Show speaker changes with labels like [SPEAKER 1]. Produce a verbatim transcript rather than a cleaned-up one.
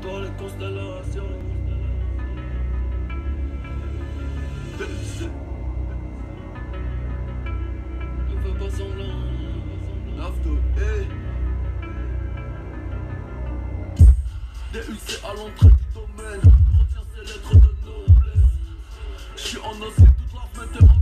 [SPEAKER 1] dans les constellations. D U C. Ne fais pas semblant. Nafto, hey. D U C à l'entrée du domaine. Retiens ces lettres de noblesse. J'suis en osé toute la fenêtre.